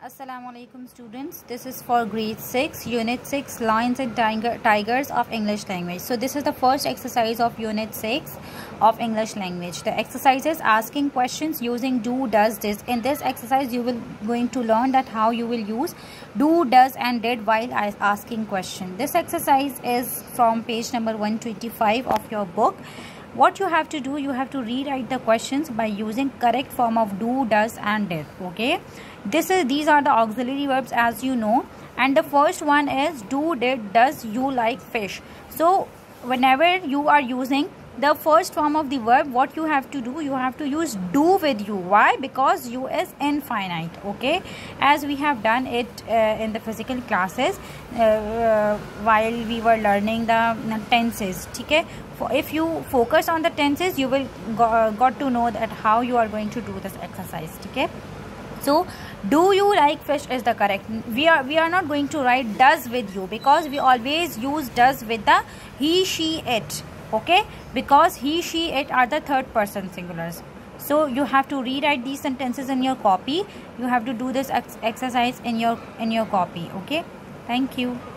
Assalamualaikum students, this is for grade 6 unit 6 lions and tigers of English language. So this is the first exercise of unit 6 of English language. The exercise is asking questions using do, does, this. In this exercise you will going to learn that how you will use do, does and did while asking question. This exercise is from page number 125 of your book. What you have to do, you have to rewrite the questions by using correct form of do, does and did. Okay, these are the auxiliary verbs, as you know, and the first one is do, did, does you like fish. So whenever you are using the first form of the verb, what you have to do, you have to use do with you. Why? Because you is infinite. Okay, as we have done it in the physical classes while we were learning the tenses. Okay, if you focus on the tenses, you will got to know that how you are going to do this exercise. Okay, so do you like fish is the correct. We are not going to write does with you, because we always use does with the he, she, it. Okay, because he, she, it are the third person singulars. So you have to rewrite these sentences in your copy. You have to do this exercise in your copy. Okay, thank you.